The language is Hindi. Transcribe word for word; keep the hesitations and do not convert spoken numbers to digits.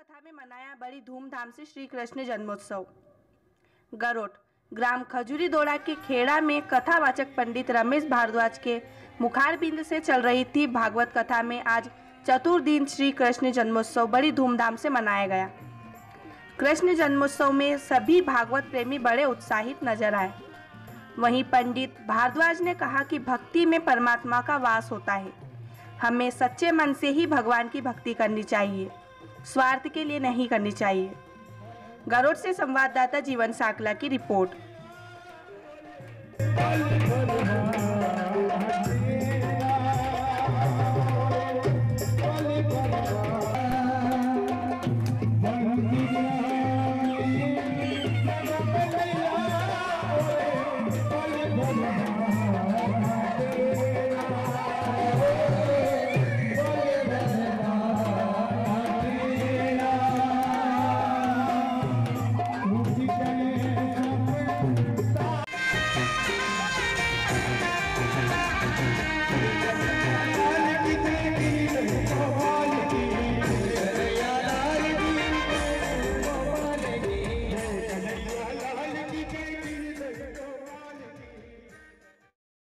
कथा में मनाया बड़ी धूमधाम से श्री कृष्ण जन्मोत्सव। गरोट ग्राम खजूरी दोड़ा के खेड़ा में कथावाचक पंडित रमेश भारद्वाज के मुखारबिंद से चल रही थी भागवत कथा में आज चतुर्दिन श्री कृष्ण जन्मोत्सव बड़ी धूमधाम से मनाया गया। कृष्ण जन्मोत्सव में सभी भागवत प्रेमी बड़े उत्साहित नजर आए। वहीं पंडित भारद्वाज ने कहा कि भक्ति में परमात्मा का वास होता है। हमें सच्चे मन से ही भगवान की भक्ति करनी चाहिए, स्वार्थ के लिए नहीं करनी चाहिए। गरोट से संवाददाता जीवन साकला की रिपोर्ट।